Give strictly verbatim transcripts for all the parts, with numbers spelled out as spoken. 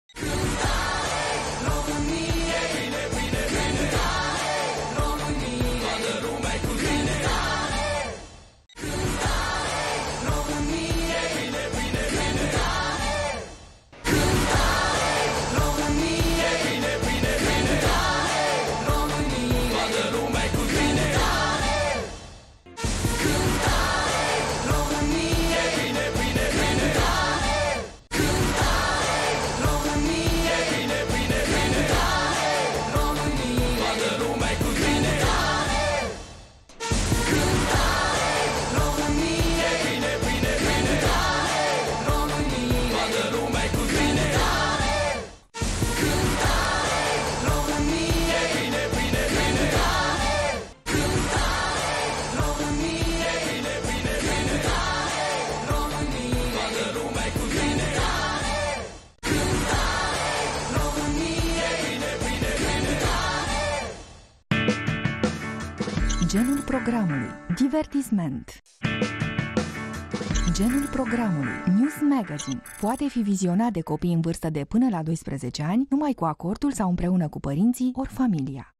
Genul programului. Divertisment. Genul programului. News Magazine. Poate fi vizionat de copii în vârstă de până la doisprezece ani, numai cu acordul sau împreună cu părinții ori familia.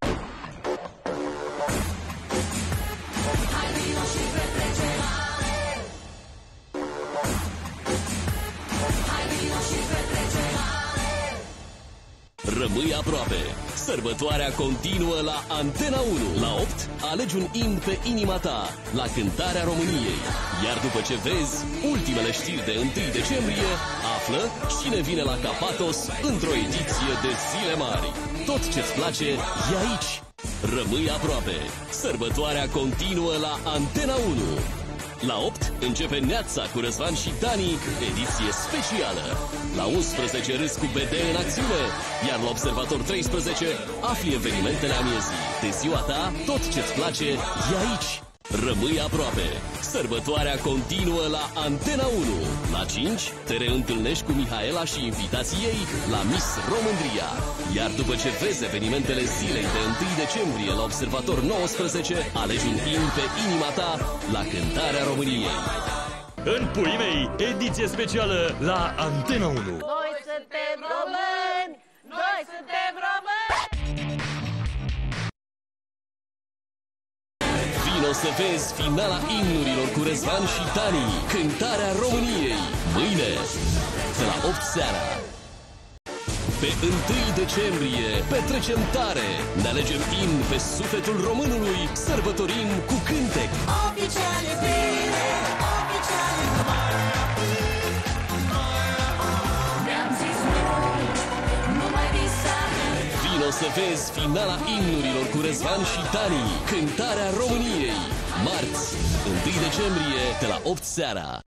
Rămâi aproape! Sărbătoarea continuă la Antena unu. La opt, alegi un imn pe inima ta, la Cântarea României. Iar după ce vezi ultimele știri de întâi decembrie, află cine vine la Capatos într-o ediție de Zile Mari. Tot ce-ți place e aici. Rămâi aproape! Sărbătoarea continuă la Antena unu. La opt începe Neața cu Răzvan și Dani, ediție specială. La unsprezece râs cu B D în acțiune, iar la Observator treisprezece afli evenimentele amiezii. De ziua ta, tot ce-ți place e aici. Rămâi aproape! Sărbătoarea continuă la Antena unu. La cinci te reîntâlnești cu Mihaela și invitații ei la Miss Romândria. Iar după ce vezi evenimentele zilei de întâi decembrie la Observator nouăsprezece, alegi un imn pe inima ta la Cântarea României. În puii mei, ediție specială la Antena unu. Noi suntem români! Noi suntem români! Vino să vezi finala imnurilor cu Răzvan și Dani, Cântarea României, mâine, de la opt seara. Pe întâi decembrie petrecem tare, ne alegem imn pe sufletul românului, sărbătorim cu cântec. Oficial e bine, oficial e ne-am zis nu, nu mai visa. Vino să vezi finala imnurilor cu Răzvan și Dani, Cântarea României, marți, întâi decembrie, de la opt seara.